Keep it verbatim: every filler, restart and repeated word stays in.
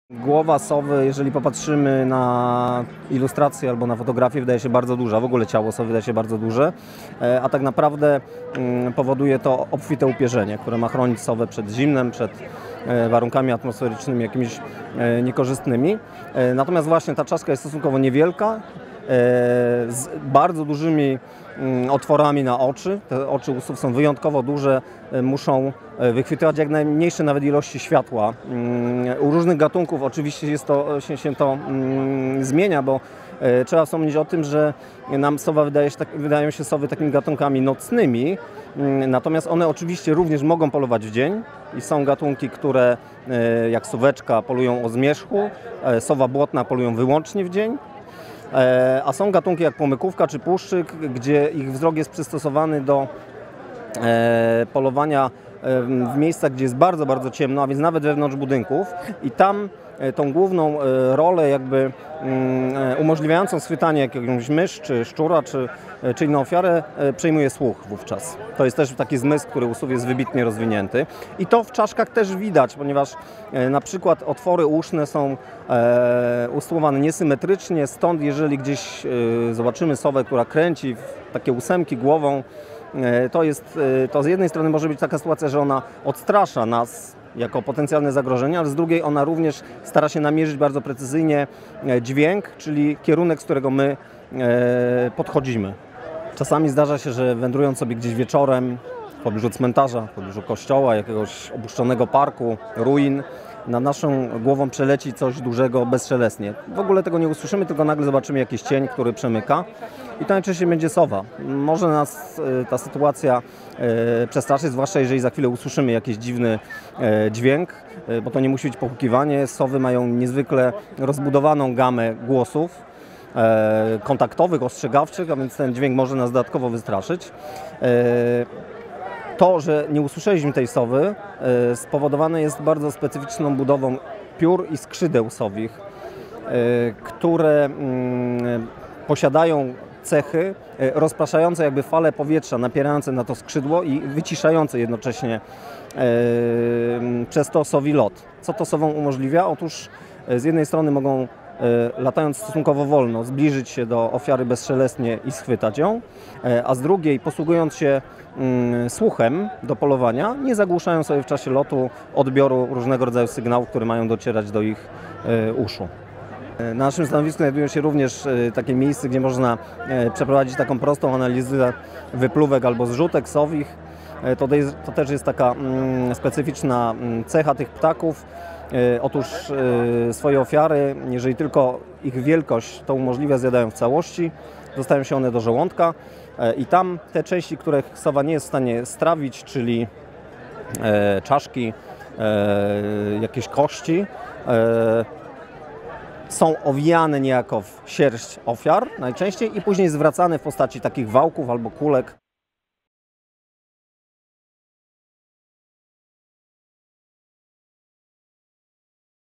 Głowa sowy, jeżeli popatrzymy na ilustrację albo na fotografię, wydaje się bardzo duża. W ogóle ciało sowy wydaje się bardzo duże, a tak naprawdę powoduje to obfite upierzenie, które ma chronić sowę przed zimnem, przed warunkami atmosferycznymi jakimiś niekorzystnymi. Natomiast właśnie ta czaszka jest stosunkowo niewielka, z bardzo dużymi otworami na oczy. Te oczy u sów są wyjątkowo duże, muszą wychwytywać jak najmniejsze nawet ilości światła. U różnych gatunków oczywiście jest to, się, się to zmienia, bo trzeba wspomnieć o tym, że nam sowa wydaje się, tak, wydają się sowy takimi gatunkami nocnymi, natomiast one oczywiście również mogą polować w dzień i są gatunki, które jak suweczka polują o zmierzchu, sowa błotna polują wyłącznie w dzień. A są gatunki jak płomykówka czy puszczyk, gdzie ich wzrok jest przystosowany do polowania w miejscach, gdzie jest bardzo, bardzo ciemno, a więc nawet wewnątrz budynków, i tam tą główną rolę jakby umożliwiającą schwytanie jakiegoś mysz, czy szczura, czy, czy inną ofiarę przejmuje słuch wówczas. To jest też taki zmysł, który u sów jest wybitnie rozwinięty. I to w czaszkach też widać, ponieważ na przykład otwory uszne są usytuowane niesymetrycznie, stąd jeżeli gdzieś zobaczymy sowę, która kręci w takie ósemki głową, to jest, to z jednej strony może być taka sytuacja, że ona odstrasza nas jako potencjalne zagrożenie, ale z drugiej ona również stara się namierzyć bardzo precyzyjnie dźwięk, czyli kierunek, z którego my podchodzimy. Czasami zdarza się, że wędrując sobie gdzieś wieczorem w pobliżu cmentarza, w pobliżu kościoła, jakiegoś opuszczonego parku, ruin, nad naszą głową przeleci coś dużego bezszelestnie. W ogóle tego nie usłyszymy, tylko nagle zobaczymy jakiś cień, który przemyka. I to najczęściej będzie sowa. Może nas ta sytuacja przestraszyć, zwłaszcza jeżeli za chwilę usłyszymy jakiś dziwny dźwięk, bo to nie musi być pohukiwanie. Sowy mają niezwykle rozbudowaną gamę głosów kontaktowych, ostrzegawczych, a więc ten dźwięk może nas dodatkowo wystraszyć. To, że nie usłyszeliśmy tej sowy, spowodowane jest bardzo specyficzną budową piór i skrzydeł sowich, które posiadają cechy rozpraszające jakby fale powietrza, napierające na to skrzydło i wyciszające jednocześnie przez to sowi lot. Co to sowom umożliwia? Otóż z jednej strony mogą, latając stosunkowo wolno, zbliżyć się do ofiary bezszelestnie i schwytać ją, a z drugiej, posługując się słuchem do polowania, nie zagłuszają sobie w czasie lotu odbioru różnego rodzaju sygnałów, które mają docierać do ich uszu. Na naszym stanowisku znajdują się również takie miejsca, gdzie można przeprowadzić taką prostą analizę wypluwek albo zrzutek sowich. To, to też jest taka specyficzna cecha tych ptaków. Otóż swoje ofiary, jeżeli tylko ich wielkość to umożliwia, zjadają w całości. Dostają się one do żołądka i tam te części, których sowa nie jest w stanie strawić, czyli czaszki, jakieś kości, są owijane niejako w sierść ofiar najczęściej i później zwracane w postaci takich wałków albo kulek